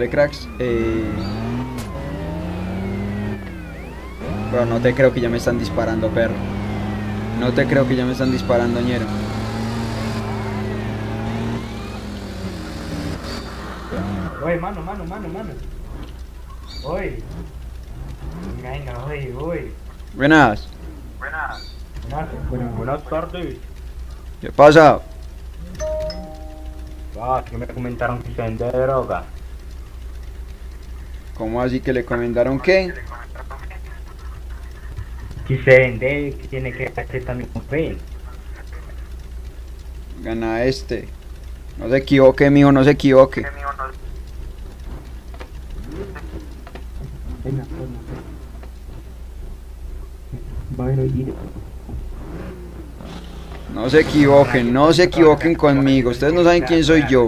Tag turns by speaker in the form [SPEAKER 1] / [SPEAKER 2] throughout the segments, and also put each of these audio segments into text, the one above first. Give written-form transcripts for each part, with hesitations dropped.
[SPEAKER 1] Vale, cracks. Bro, no te creo que ya me están disparando, perro. No te creo que ya me están disparando, ñero.
[SPEAKER 2] Oye, mano. Oye. Venga, oye.
[SPEAKER 1] Buenas.
[SPEAKER 2] Buenas tardes.
[SPEAKER 1] ¿Qué pasa?
[SPEAKER 2] Que me comentaron que se vende droga.
[SPEAKER 1] ¿Cómo así que le comendaron qué?
[SPEAKER 2] Que se vende, que tiene que hacer también con fe.
[SPEAKER 1] Gana este. No se equivoque, mijo, no se equivoque.
[SPEAKER 2] Venga. Bueno, y...
[SPEAKER 1] No se equivoquen conmigo. Ustedes no saben quién soy yo.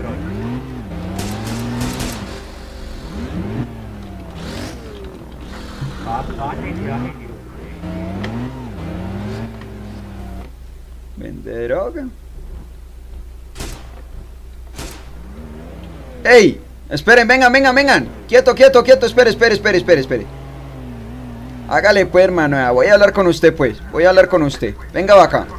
[SPEAKER 1] Vende droga. ¡Ey! Esperen, vengan. Quieto, espere. Hágale pues, hermano. Voy a hablar con usted, pues. Venga, va acá.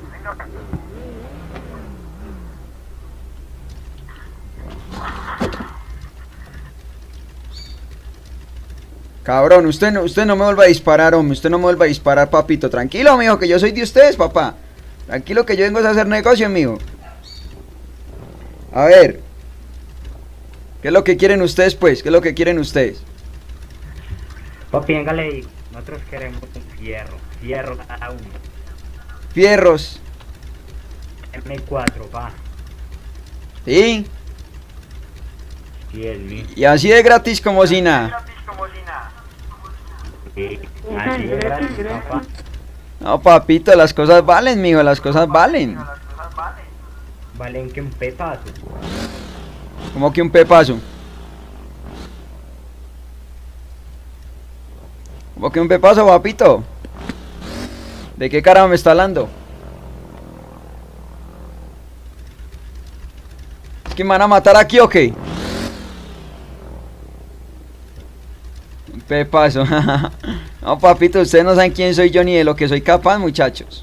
[SPEAKER 1] Cabrón, usted no me vuelva a disparar, hombre. Usted no me vuelva a disparar, papito. Tranquilo, mijo, que yo soy de ustedes, papá. Tranquilo, que yo vengo a hacer negocio, mijo. A ver. ¿Qué es lo que quieren ustedes, pues?
[SPEAKER 2] Papi, véngale, nosotros queremos un fierro cada uno.
[SPEAKER 1] Fierros.
[SPEAKER 2] M4, va.
[SPEAKER 1] ¿Sí?
[SPEAKER 2] Sí, es mío.
[SPEAKER 1] Y así de gratis como si nada.
[SPEAKER 2] Sí, así es gratis, papá.
[SPEAKER 1] No, papito, las cosas valen, mijo, las cosas valen.
[SPEAKER 2] Valen que un pepazo.
[SPEAKER 1] ¿Cómo que un pepazo? ¿Cómo que un pepazo, papito? ¿De qué carajo me está hablando? ¿Es que me van a matar aquí o qué? Un pepazo. No, papito, ustedes no saben quién soy yo ni de lo que soy capaz, muchachos.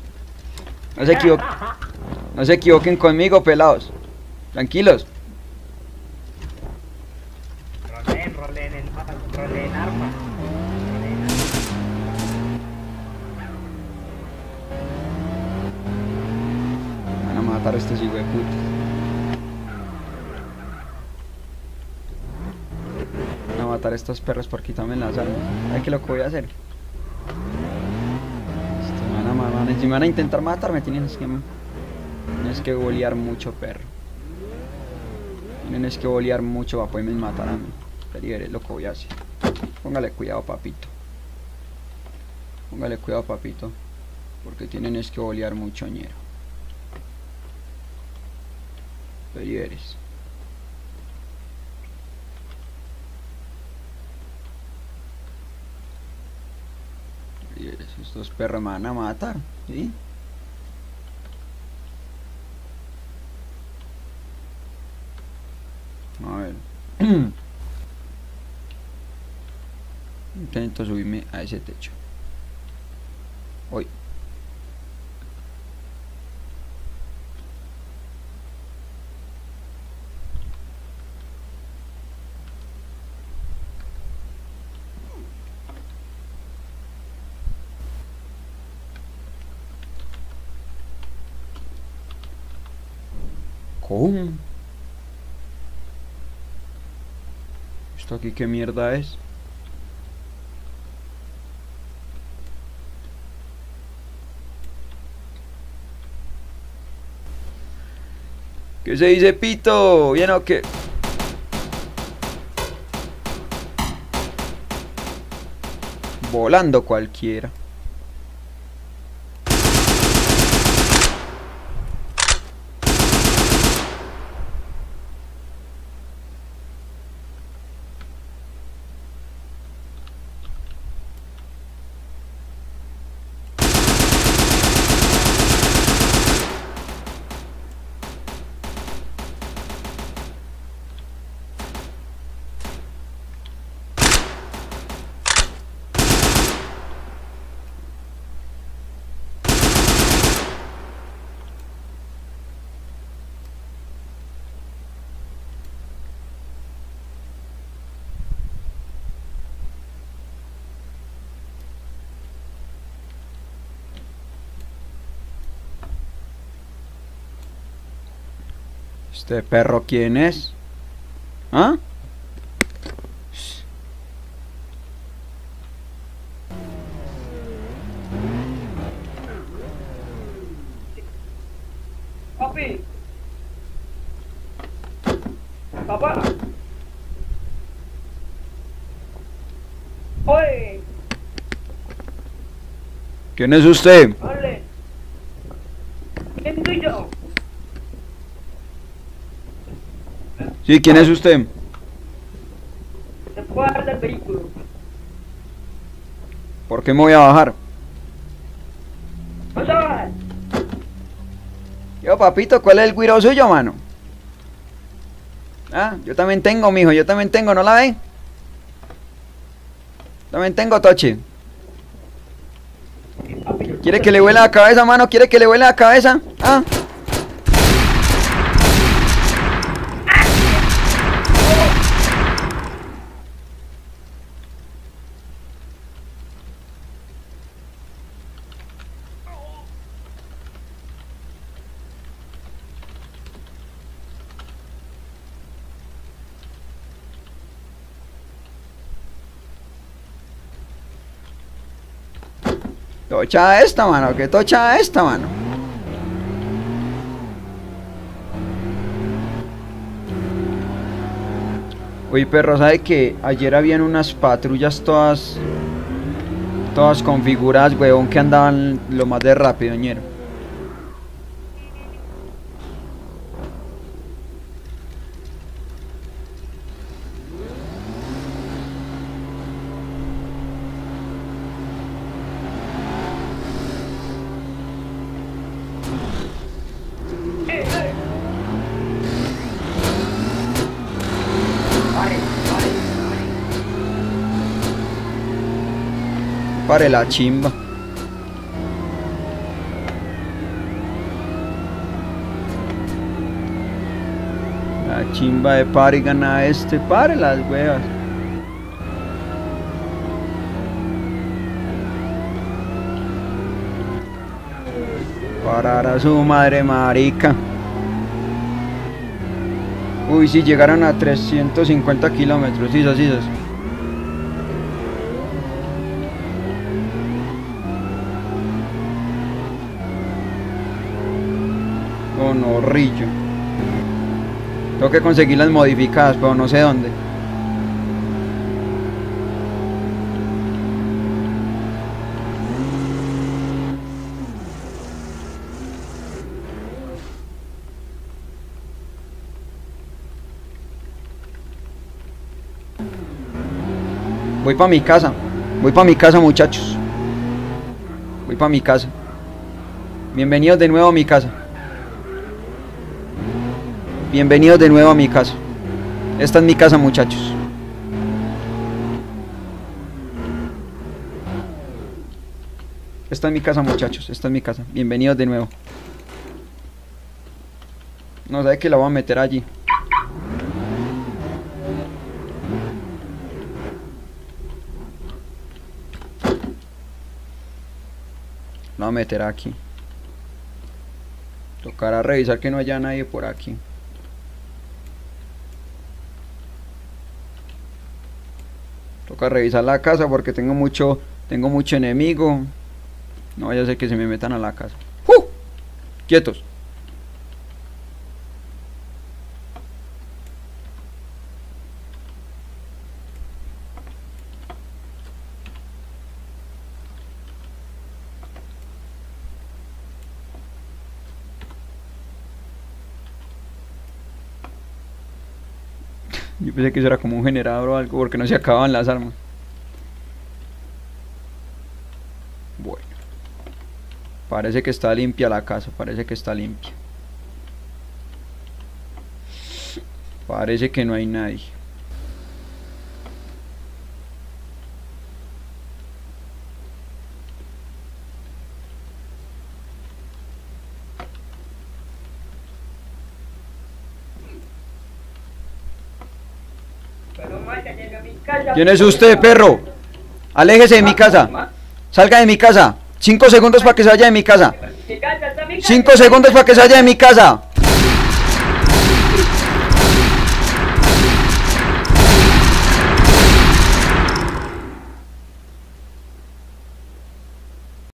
[SPEAKER 1] No se equivoquen conmigo, pelados. Tranquilos.
[SPEAKER 2] Rolen arma.
[SPEAKER 1] Van a matar a estos hijueputas. Van a matar a estos perros por quitarme las armas. ¿Sabes qué es lo que voy a hacer? Si me van a intentar matar, tienes que bolear mucho, perro. Tienes que bolear mucho para poderme matar a mí. Pero veré lo que voy a hacer. Póngale cuidado, papito. Porque tienen que bolear mucho, ñero. Pero veres. Estos perros me van a matar, ¿sí? A ver. Intento subirme a ese techo. Hoy. ¿Cómo? ¿Esto aquí qué mierda es? ¿Qué se dice, pito? ¿Bien o qué? Volando cualquiera. ¿Este perro quién es? ¿Ah?
[SPEAKER 3] Papi. Papá. Oye.
[SPEAKER 1] ¿Quién es usted?
[SPEAKER 3] Ole. ¿Quién soy yo?
[SPEAKER 1] Sí, ¿quién es usted?
[SPEAKER 3] Te puedo dar del vehículo.
[SPEAKER 1] ¿Por qué me voy a bajar?
[SPEAKER 3] ¿Vas a bajar?
[SPEAKER 1] Yo, papito, ¿cuál es el guiro suyo, mano? Ah, yo también tengo, mijo, yo también tengo, ¿no la ven? También tengo, Toche. ¿Quiere que le huele la cabeza, mano? ¿Quiere que le huele la cabeza? Ah. Tocha esta, mano, que tocha esta, mano. Uy, perro, ¿sabe que ayer habían unas patrullas todas configuradas, huevón, que andaban lo más de rápido, ñero? Pare la chimba. La chimba de pare gana este. Pare las huevas. Parar a su madre, marica. Uy, si llegaron a 350 kilómetros. Sí, sí. Honorrillo. Tengo que conseguir las modificadas, pero no sé dónde. Voy para mi casa. Voy para mi casa, muchachos. Voy para mi casa. Bienvenidos de nuevo a mi casa. Bienvenidos de nuevo a mi casa. Esta es mi casa, muchachos. Esta es mi casa, muchachos. Esta es mi casa. Bienvenidos de nuevo. No sabe que la voy a meter allí. La voy a meter aquí. Tocará revisar que no haya nadie por aquí. Toca revisar la casa porque tengo mucho enemigo. No vaya a ser que se me metan a la casa. Quietos. Yo pensé que eso era como un generador o algo porque no se acababan las armas. Bueno. Parece que está limpia la casa, parece que está limpia. Parece que no hay nadie. ¿Quién es usted, perro? Aléjese de mi casa. Salga de mi casa. 5 segundos para que se vaya de mi casa. 5 segundos para que se vaya de mi casa.